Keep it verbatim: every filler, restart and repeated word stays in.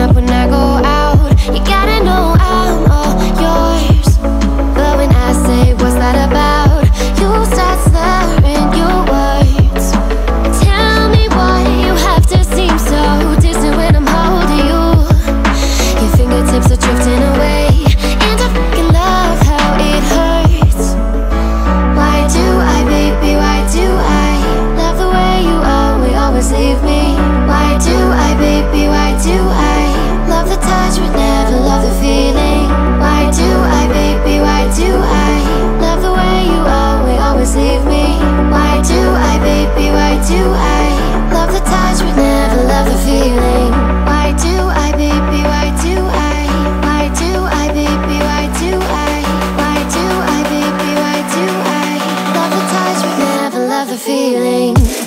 up when I go out. You gotta know I'm all yours. But when I say what's that about, you start slurring your words. Tell me why you have to seem so distant when I'm holding you. Your fingertips are drifting away, and I fucking love how it hurts. Why do I, baby, why do I love the way you always, always leave me? Why do I, baby, why do I love the touch but never love the feeling? Why do I, baby, why do I love the way you always, always leave me? Why do I, baby, why do I love the touch but never love the feeling? Why do I, baby, why do I? Why do I, baby, why do I? Why do I, baby, why do I love the touch but never love the feeling?